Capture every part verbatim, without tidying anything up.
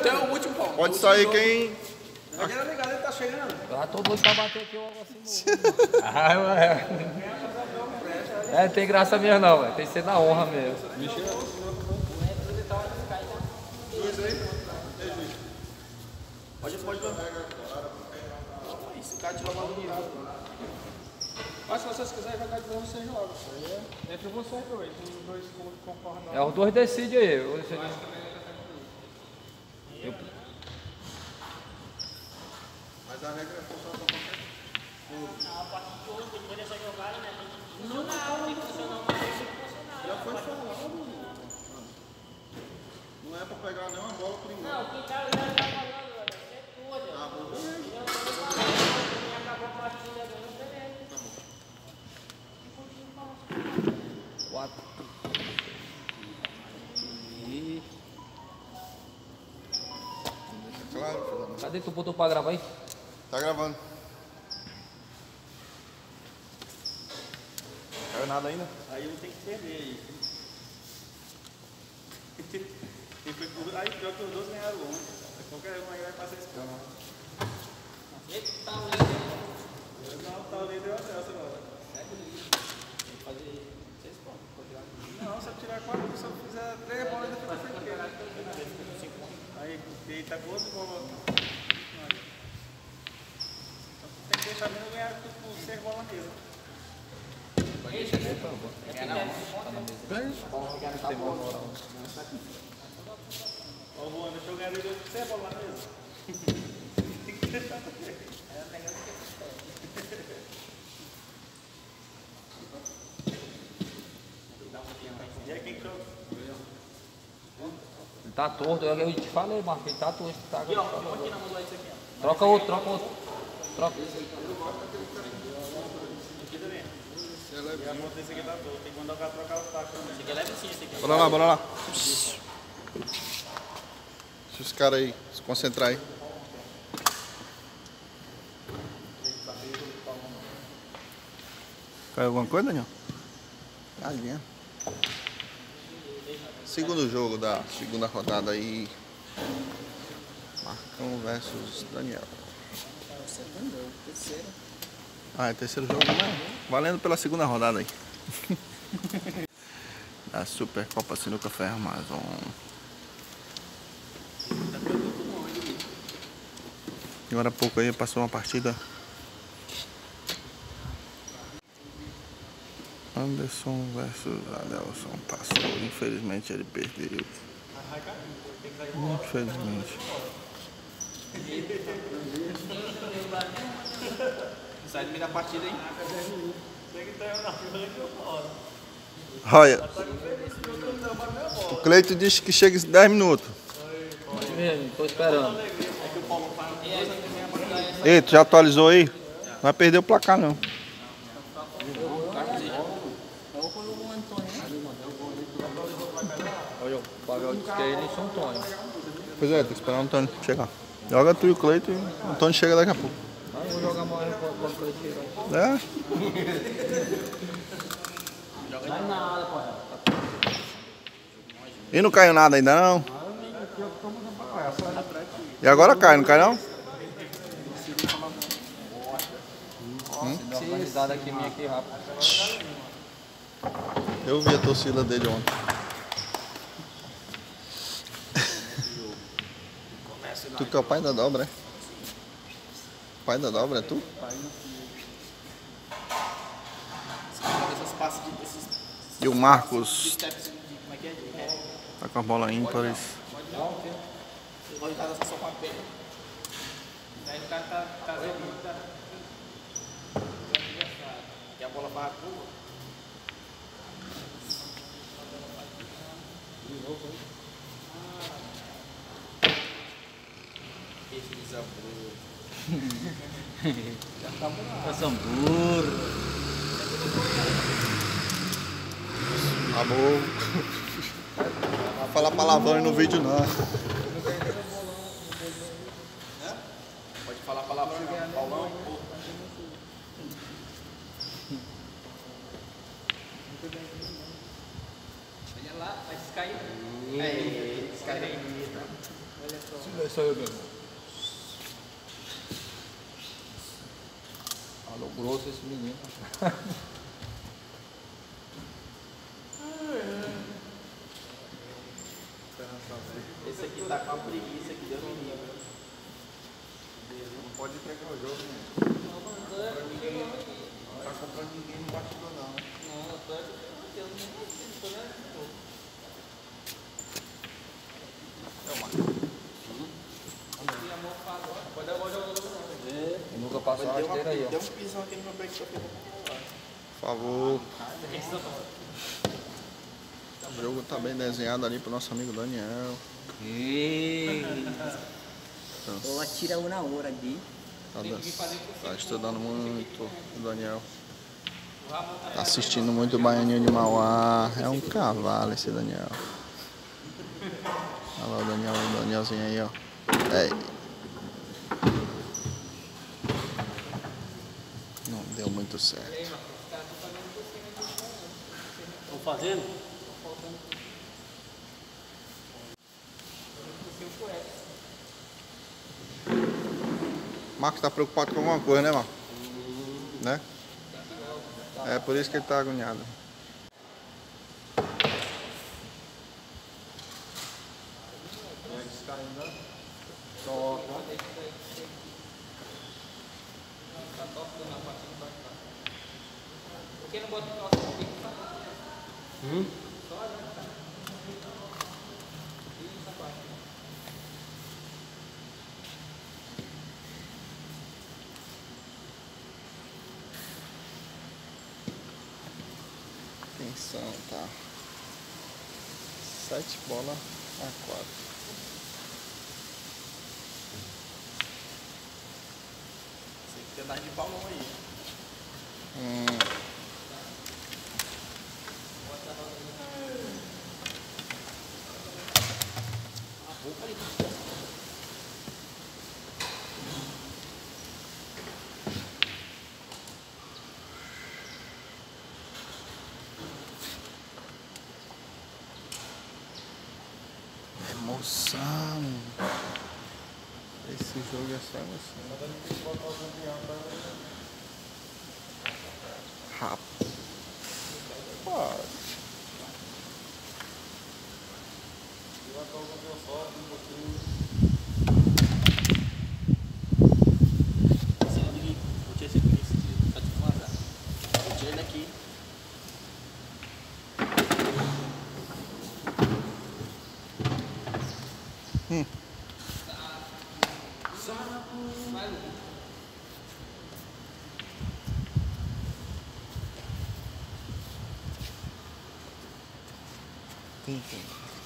até o último pau. Pode sair quem... Mas ele é ligado, ele tá chegando. Ah, todo mundo pra bater aqui o assim no... Ah, ué. É, não tem graça mesmo não, velho. Tem que ser na honra mesmo. Pode, pode levar. Isso, o cara te leva no. Mas se vocês quiserem jogar de novo, vocês jogam. Entre vocês dois, os dois concordam. É, os dois decidem aí. Eu decidi. Eu... Mas a regra é funcionar pra qualquer coisa. A partir de hoje, depois dessa jogada, né? Não, não, tem que funcionar, mas tem que funcionar. Já foi falado. Não é pra pegar nenhuma bola primeiro. Não, quem tá já tá falando, velho, é tudo. Ah, bom. Quem acabou a partida agora, beleza. Tá bom. Quatro. E... Claro, Fernando. Cadê tu botou pra gravar aí? Tá gravando. Caiu nada ainda? Aí eu tenho que perder aí. Quem foi por... Aí pior que os dois ganharam ontem. Qualquer um aí vai passar esse pano. Eita, tá lindo. Não, tá ali deu acesso agora. Tem que fazer seis pontos. Não, se eu tirar quatro, se eu fizer três bolas, ainda fica feio. Aí, ele tá com outro bola. Tem que deixar mesmo ganhar com seis bolas na mesa. Ó, Juan, deixa eu ganhar ele com seis bolas na mesa. Tem que deixar também. E aí, quem joga? Ele tá torto. Eu, eu te falei, Marcos. Ele tá torto. Tá... Aqui, ó, põe aqui na mão isso aqui, ó. Troca outro, troca outro. Troca. Aqui também. E a moto desse aqui tá torto. Tem que mandar o cara trocar o taco também. Esse aqui é leve sim, esse aqui. Bora lá, bora lá. Deixa os caras aí se concentrar aí. Caiu alguma coisa, Daniel? Galinha. Segundo jogo da segunda rodada aí. Marcão versus Daniel. Ah, é terceiro jogo, né? Valendo pela segunda rodada aí. Da Supercopa Sinuca Ferro Amazon. Agora há pouco aí passou uma partida. Anderson versus Adelson. Passou. Infelizmente ele perdeu. Infelizmente. Sai do meio da partida, hein? Olha, o Cleito disse que chega em dez minutos. Mesmo, tô esperando. Ei, tu já atualizou aí? Não vai perder o placar não. Olha, o Pavel disse que é ele em São Antônio. Pois é, tem que esperar o Antônio chegar. Joga tu e o Cleito e o Antônio chega daqui a pouco. Ah, eu vou jogar mais com o coletivo. É? Não é nada, pô. E não caiu nada ainda não? E agora cai, não cai não? Hum? Dá uma organizada aqui minha aqui rápido. Eu vi a torcida dele ontem. Tu que é o pai da dobra, é? Pai da dobra é tu? Essas passes de... Esses, E o Marcos steps de... Como é que é? De ré. tá com a bola ímpares. Você pode estar só com a perna. Aí o cara tá trazendo... Tá... Que a bola vai a curva. De novo, hein? Esse desaburo. Já tá bom. É Sambur. Amor. Não vai falar palavrão no vídeo não. Pode falar palavrão, Paulão. Olha lá, vai descair. Aí, descair aí. Olha só. É só eu mesmo. Falou grosso esse menino. Esse aqui tá com a preguiça aqui, Deus me livre. Não pode entregar o jogo, né? Não tá comprando ninguém no bastidor, não. Não, eu tô aqui, eu não tô nem Eu nunca passou a rasteira aí, ó. Deu um pisão aqui no meu pé que só ficou. Por favor. O jogo tá bem desenhado ali pro nosso amigo Daniel. Ou atira um na hora ali. Tá, tá estudando muito o Daniel. Tá assistindo muito o Baianinho de Mauá. É um cavalo esse Daniel. Olha lá o Daniel, o Danielzinho aí, ó. É. Não deu muito certo. Estão fazendo? Marcos tá preocupado com alguma coisa, né, Marcos? Né? É por isso que ele tá agoniado. Por que não bota o nosso aqui? Hum? Atenção, tá? Sete bolas a quatro. Você tem pedaço de balão aí. Hum. Emoção. Esse jogo é só emoção. Rapaz. Se liga, vou tirar esse aqui, tá de mandar. Vou tirar ele daqui. Hum. Tum, tum.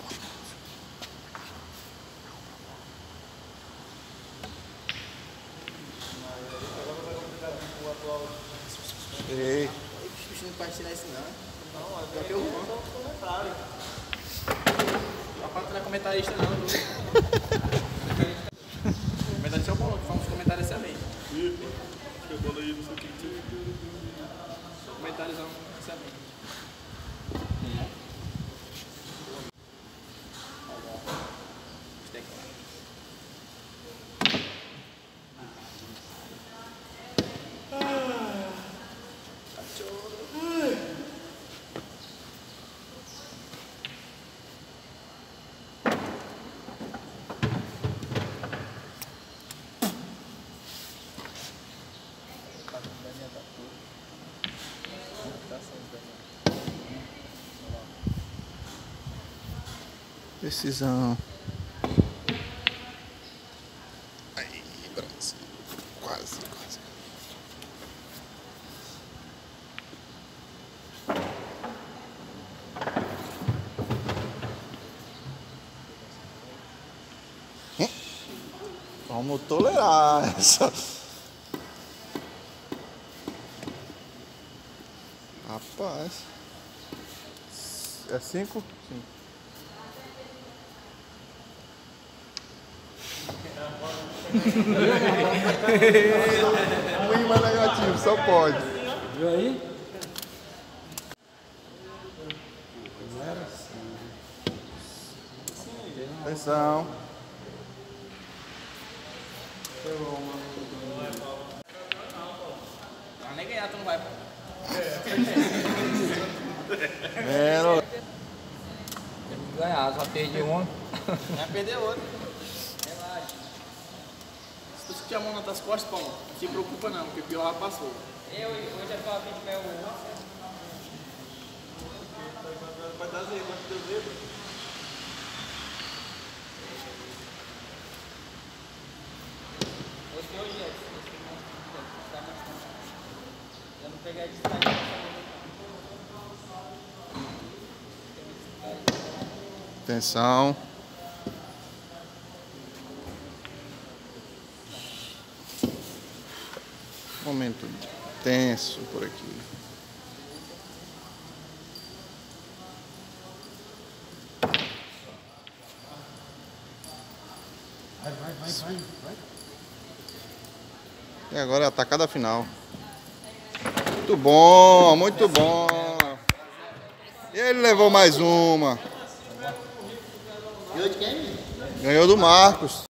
Ei. Esse bicho não pode tirar isso não. Não, é que eu vou. Comentário. Não pode tirar comentarista não, viu? Comentarista é o bom, que faz uns comentários excelentes. Eu falo aí, não sei o que que você... Comentários excelentes. Decisão. Aí, Brasil. Quase, quase. Hum? Vamos tolerar essa. Rapaz. É cinco? Cinco. Ruim, mas negativo, só pode. Viu aí? Atenção. Mas nem ganhar, tu não vai, pô. É, Tem que ganhar, só perdi uma. Vai perder outra. Relaxa. Se tu sentir a mão nas tuas costas, pô, não se preocupa não, porque o pior já passou. Eu e hoje é pra fim de mel o Vai dar zero, vai ter zero. Gostei hoje, Edson. Eu não peguei a distância. atenção. Momento tenso por aqui. Vai, vai, vai, vai, vai. E agora é a tacada final. Muito bom, muito bom. E ele levou mais uma. Ganhou de quem? Ganhou do Marcos.